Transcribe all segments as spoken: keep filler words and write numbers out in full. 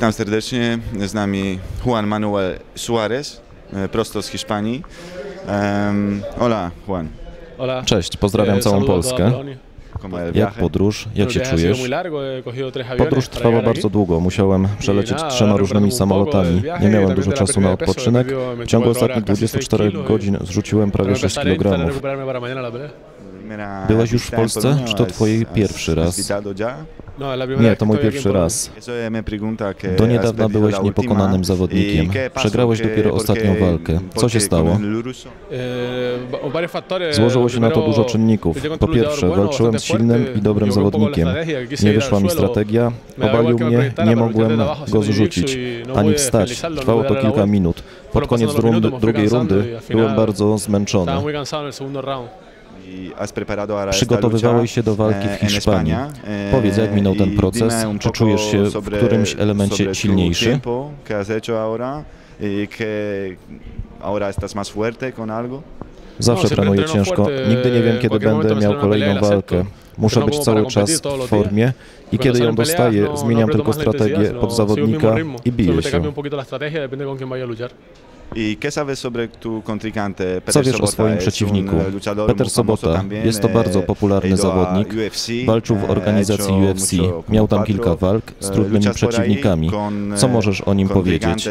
Witam serdecznie, z nami Juan Manuel Suarez, prosto z Hiszpanii. Um, hola, Juan. Cześć, pozdrawiam całą Polskę. Jak podróż? Jak się czujesz? Podróż trwała bardzo długo. Musiałem przelecieć trzema różnymi samolotami. Nie miałem dużo czasu na odpoczynek. W ciągu ostatnich dwudziestu czterech godzin zrzuciłem prawie sześć kilogramów. Byłeś już w Polsce? Czy to twój pierwszy raz? Nie, to mój pierwszy raz. Do niedawna byłeś niepokonanym zawodnikiem. Przegrałeś dopiero ostatnią walkę. Co się stało? Złożyło się na to dużo czynników. Po pierwsze, walczyłem z silnym i dobrym zawodnikiem. Nie wyszła mi strategia, obalił mnie, nie mogłem go zrzucić, ani wstać. Trwało to kilka minut. Pod koniec rundy, drugiej rundy byłem bardzo zmęczony. Przygotowywałeś się do walki w Hiszpanii. Powiedz, jak minął ten proces? Czy czujesz się w którymś elemencie silniejszy? Zawsze trenuję ciężko. Nigdy nie wiem, kiedy będę miał kolejną walkę. Muszę być cały czas w formie i kiedy ją dostaję, zmieniam tylko strategię pod zawodnika i biję się. Co wiesz o swoim przeciwniku? Peter Sobota. Jest to bardzo popularny zawodnik. Walczył w organizacji U F C. Miał tam kilka walk z trudnymi przeciwnikami. Co możesz o nim powiedzieć?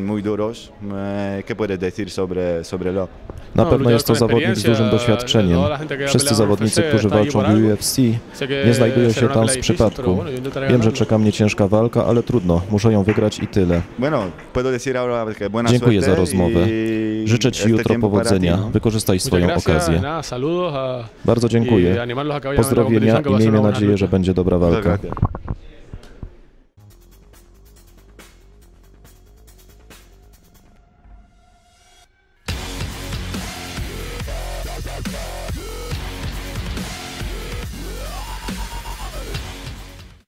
Na pewno jest to zawodnik z dużym doświadczeniem. Wszyscy zawodnicy, którzy walczą w U F C, nie znajdują się tam z przypadku. Wiem, że czeka mnie ciężka walka, ale trudno. Muszę ją wygrać i tyle. Dziękuję za rozmowę. Życzę Ci jutro powodzenia. Wykorzystaj swoją okazję. Bardzo dziękuję. Pozdrowienia i miejmy nadzieję, że będzie dobra walka.